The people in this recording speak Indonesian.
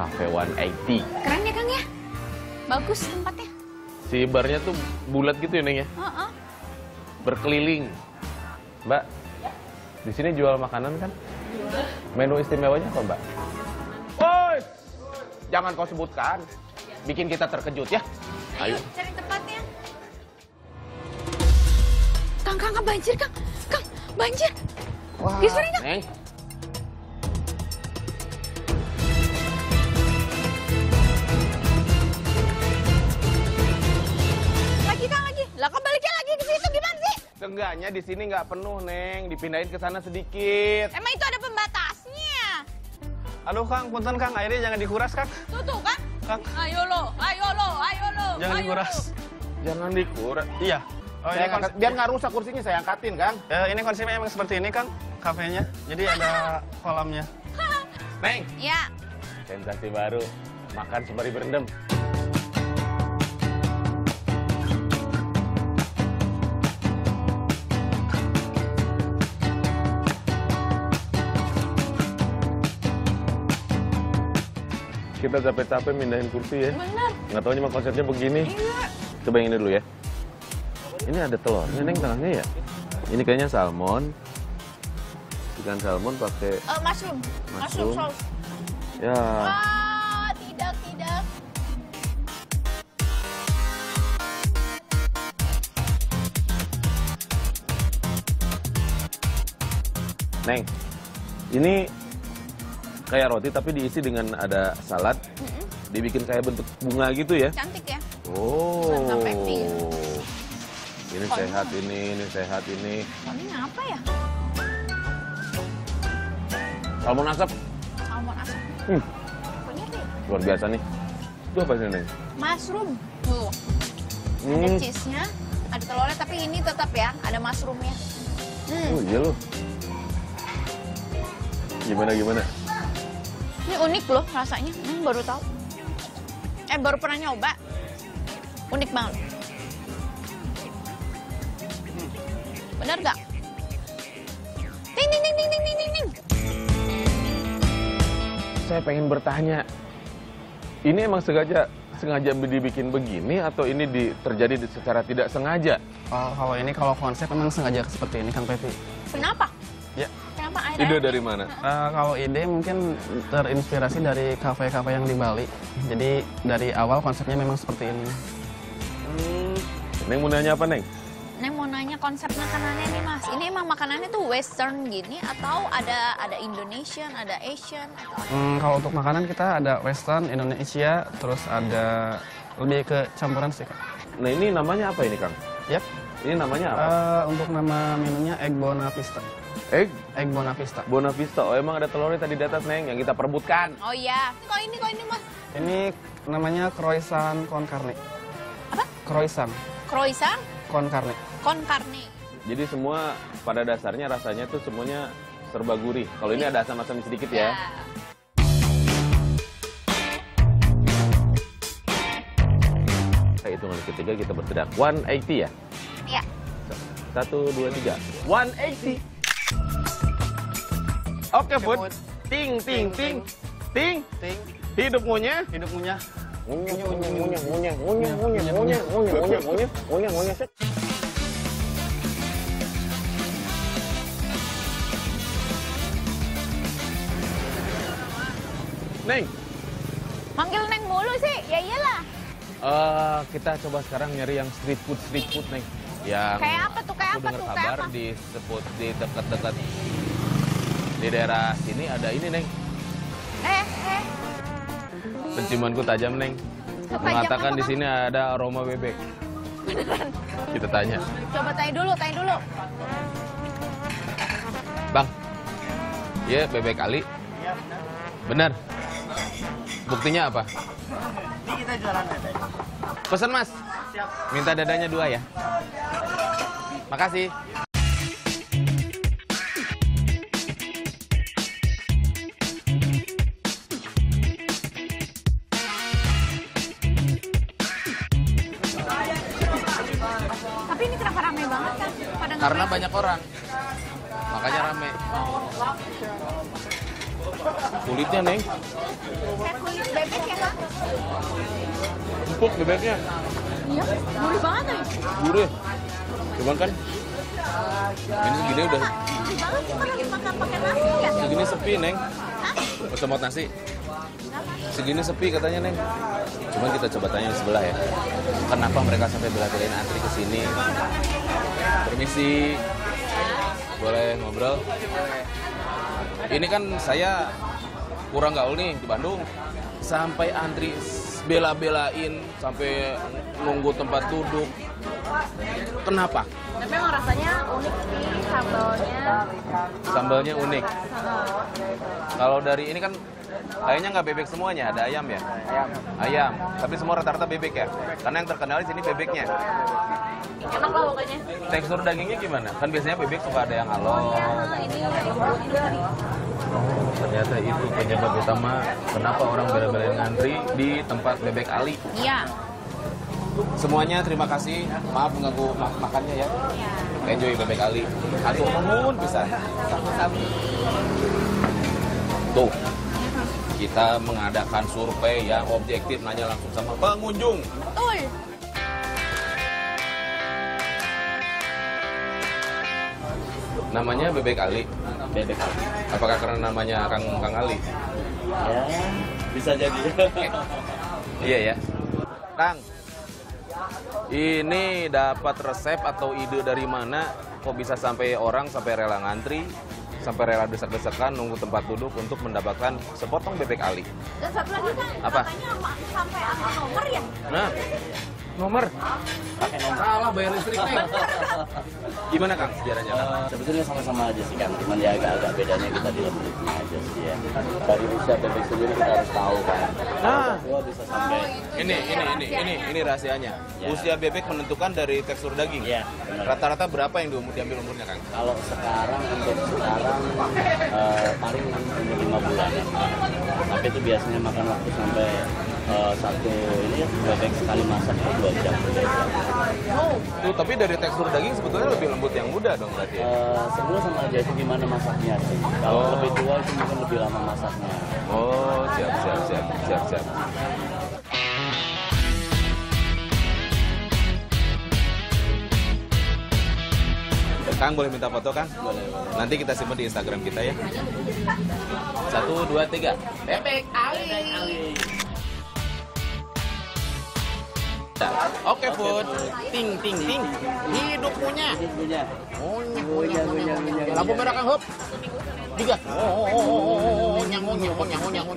Cafe 180. Keren ya Kang ya? Bagus tempatnya. Si barnya tuh bulat gitu ya Neng ya? Berkeliling. Mbak, di sini jual makanan kan? Menu istimewanya apa Mbak? Woi, jangan kau sebutkan. Bikin kita terkejut ya. Ayo cari tempatnya. Kang, banjir Kang. Kang, banjir. Wah, Geserin Kang. Neng. Lagi. Lah kok baliknya lagi ke situ gimana sih? Seenggaknya di sini nggak penuh, Neng. Dipindahin ke sana sedikit. Emang itu ada pembatasnya. Aduh Kang, punten Kang, airnya jangan dikuras Kang. Tuh kan? Kang. Ayo lo. Jangan dikuras. Jangan dikuras. Iya. Oh, Saya biar nggak rusak kursinya, saya angkatin, Kang. Ini konsepnya emang seperti ini Kang, kafenya. Jadi ada kolamnya. Neng, Ya. sensasi baru. Makan sembari berendam. Kita capek-capek mindahin kursi ya. Bener. Nggak tahu cuma konsepnya begini. Iya. Coba yang ini dulu ya. Ini ada telurnya, Neng, tengahnya ya. Ini kayaknya salmon. Ikan salmon pakai Mushroom sauce. ya. Tidak. Neng, ini kayak roti tapi diisi dengan ada salad. Dibikin kayak bentuk bunga gitu ya. Cantik ya. Oh. Sampai pink. Ini sehat ini sehat ini. Ini apa ya? Salmon asap. Salmon asam. Pokoknya deh. Luar biasa nih. Itu apa sih, Neng? Mushroom. Tuh. Ada cheese-nya, ada telurnya, tapi ini tetap ya, ada mushroomnya. Oh iya loh. Gimana? Ini unik loh rasanya. Baru tahu. Baru pernah nyoba. Unik banget. Bener gak? Ting. Saya pengen bertanya. Ini emang sengaja dibikin begini atau ini terjadi secara tidak sengaja? Kalau konsep memang sengaja seperti ini Kang Pepi. Kenapa? Ya. Kenapa air? Ide dari mana? Kalau ide mungkin terinspirasi dari kafe-kafe yang di Bali. Jadi dari awal konsepnya memang seperti ini. Neng mau nanya apa, Neng? Neng mau nanya konsep makanannya nih Mas. Ini emang makanannya tuh western gini atau ada Indonesian, ada Asian? Kalau untuk makanan kita ada Western, Indonesia, terus ada lebih ke campuran sih Kang. Nah ini namanya apa ini, Kang? Yap. Ini namanya apa? Untuk nama menunya Egg Bonavista. Egg Bonavista. Bonavista. Oh emang ada telurnya tadi di atas, Neng, yang kita perebutkan. Oh iya. Kok ini Mas? Ini namanya croissant con carne. Apa? Croissant con carne. Con carne. Jadi semua pada dasarnya rasanya tuh semuanya serba gurih. Kalau ini ada asam-asam sedikit ya. Hitungan ketiga kita berteriak 180 ya? Iya. 1, 2, 3. 180. Oke, Bud. Ting. Hidup ngunyah. Ngunyah. Neng. Manggil Neng mulu sih. Ya iyalah. Kita coba sekarang nyari yang street food, Neng. Yang Kayak apa tuh? aku dengar kabar di dekat-dekat di daerah sini ada ini, Neng. Penciumanku tajam, Neng. Mengatakan di sini ada aroma bebek. Beneran? Kita tanya. Coba tanya dulu. Bang, iya bebek kali? Iya, benar. Buktinya apa? Ini kita jualan dada. Pesan, Mas. Siap. Minta dadanya 2 ya. Makasih. Tapi ini kenapa ramai banget kan? Karena banyak orang. Makanya rame. Kulitnya, Neng. Kayak kulitnya bebek ya kan? Empuk bebeknya. Iya, gurih banget nih. Gurih. Cuman kan ini segini udah Gurih banget kita lagi makan pakai nasi ya. segini sepi, Neng. Kecamot nasi. Segini sepi katanya, Neng. Cuman kita coba tanya di sebelah ya. Kenapa mereka sampai bela-belain antri ke sini? Permisi. Boleh ngobrol? Ini kan saya kurang gaul nih di Bandung. Sampai antri bela-belain, sampai nunggu tempat duduk. Kenapa? Tapi emang rasanya unik sih sambalnya. Sambalnya unik. Kalau dari ini kan kayaknya nggak bebek semuanya, ada ayam ya? Ayam. Tapi semua rata-rata bebek ya? Karena yang terkenal di sini bebeknya. Enak lah pokoknya. Tekstur dagingnya gimana? Kan biasanya bebek suka ada yang halus. Ini sih. Ternyata itu penyebab utama kenapa orang bela-belain ngantri di tempat bebek Ali. Iya. Semuanya terima kasih. Maaf mengganggu makannya ya. Enjoy bebek Ali. Atur nuhun pisan. Tuh. Kita mengadakan survei yang objektif, nanya langsung sama pengunjung. Betul. Namanya bebek Ali. Bebek Ali. Apakah karena namanya Kang Ali? Ya, bisa jadi. Iya ya. Kang, ini dapat resep atau ide dari mana kok bisa sampai orang sampai rela ngantri, sampai rela desak-desakan nunggu tempat duduk untuk mendapatkan sepotong bebek Ali? Dan satu lagi kan, Apa? katanya sampai angka nomor ya? Nah, nomor. Pakai nomor. Salah bayar listriknya. Gimana Kang sejarahnya Kang? Sebetulnya sama-sama aja sih kan, cuman ya agak-agak bedanya kita di lembutnya aja sih ya. Dari usia bebek sendiri kita harus tahu kan. Nah, Tua bisa sampai. ini rahasianya. Ya. Usia bebek menentukan dari tekstur daging. Iya, benar. Rata-rata berapa yang diambil umurnya Kang? Kalau sekarang untuk sekarang paling umur 5 bulan. Tapi itu biasanya makan waktu sampai satu ini ya, bebek sekali masak 2 jam. Tuh, tapi dari tekstur daging sebetulnya lebih lembut yang muda dong berarti ya? Semua sama aja itu gimana masaknya sih. Kalau Oh. lebih tua itu mungkin lebih lama masaknya. Oh, siap. Kang boleh minta foto Kang? Boleh. Nanti kita simpan di Instagram kita ya. 1, 2, 3. Bebek Ali. Oke, Food. Ting. Hidup punya. Punya. Lampu merah Kang, hop. 3.